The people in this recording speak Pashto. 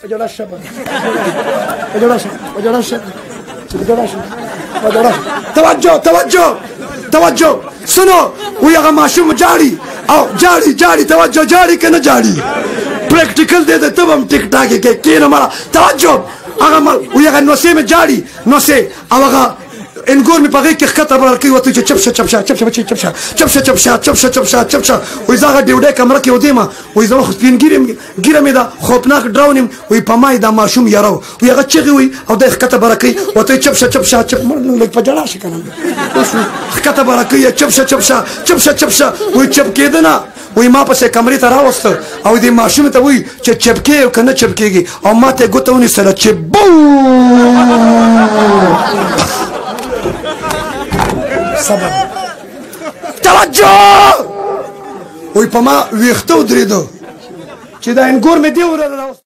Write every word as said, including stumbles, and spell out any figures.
وجړه شپه وجړه شپه وجړه شپه وجړه شپه وجړه توجه توجه توجه سنو وی هغه ماشوم جاړي او جاړي جاړي توجه جاړي کنه جاړي پریکټیکل دې ته تبم ټیک ټاک کې کینه مړه توجه هغه وی هغه نو سه مې جاړي نو سه او هغه انګور مې پغې کې خطر بر کوي وته چې چپشه چپشه چپشه بچي چپشه چپشه چپشه چپشه چپشه چپشه وې زغه ډیوډه کمره کې ودې ما وې زغه خو سپین ګیرم ګیره مې دا خوپناک ډراونم وې پمای دا ماشوم یارو وې هغه چغي وې او د خطر بر کوي وته چپشه چپشه چپ لګ پجړا شي کنه خطر بر کوي چپشه چپشه چپشه چپشه وې چپ کېدنه وې ما پسې کمرې ته راوست او دې ماشوم ته وې چې چپکې کنه چپکېږي او ما ته ګوتونی سره چې بو سبب توجه وې په ما ویښته ودرېدو چې دا انګور مې دی ورته